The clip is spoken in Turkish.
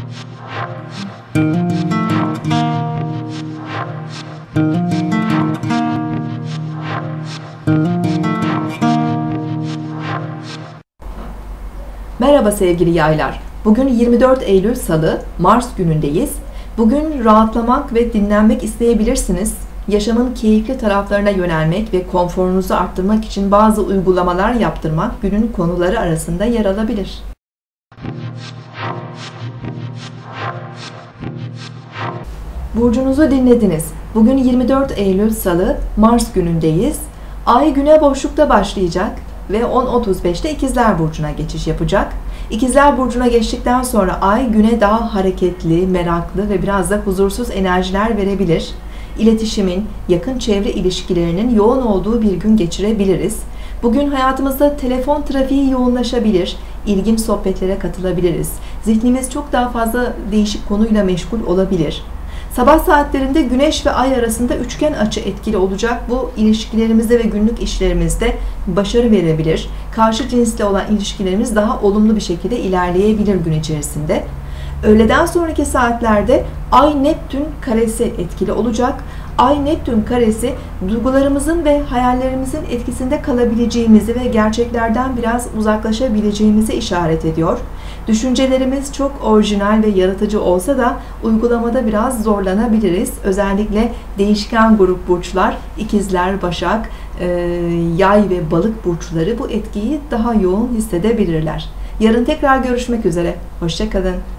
Merhaba sevgili yaylar. Bugün 24 Eylül Salı, Mars günündeyiz. Bugün rahatlamak ve dinlenmek isteyebilirsiniz. Yaşamın keyifli taraflarına yönelmek ve konforunuzu arttırmak için bazı uygulamalar yaptırmak günün konuları arasında yer alabilir. Burcunuzu dinlediniz. Bugün 24 Eylül Salı, Mars günündeyiz. Ay güne boşlukta başlayacak ve 10.35'te İkizler Burcu'na geçiş yapacak. İkizler Burcu'na geçtikten sonra Ay güne daha hareketli, meraklı ve biraz da huzursuz enerjiler verebilir. İletişimin, yakın çevre ilişkilerinin yoğun olduğu bir gün geçirebiliriz. Bugün hayatımızda telefon trafiği yoğunlaşabilir, ilginç sohbetlere katılabiliriz. Zihnimiz çok daha fazla değişik konuyla meşgul olabilir. Sabah saatlerinde Güneş ve Ay arasında üçgen açı etkili olacak. Bu ilişkilerimizde ve günlük işlerimizde başarı verebilir. Karşı cinsle olan ilişkilerimiz daha olumlu bir şekilde ilerleyebilir gün içerisinde. Öğleden sonraki saatlerde Ay-Neptün karesi etkili olacak. Ay-Neptün karesi duygularımızın ve hayallerimizin etkisinde kalabileceğimizi ve gerçeklerden biraz uzaklaşabileceğimizi işaret ediyor. Düşüncelerimiz çok orijinal ve yaratıcı olsa da uygulamada biraz zorlanabiliriz. Özellikle değişken grup burçlar, İkizler, Başak, Yay ve Balık burçları bu etkiyi daha yoğun hissedebilirler. Yarın tekrar görüşmek üzere. Hoşça kalın.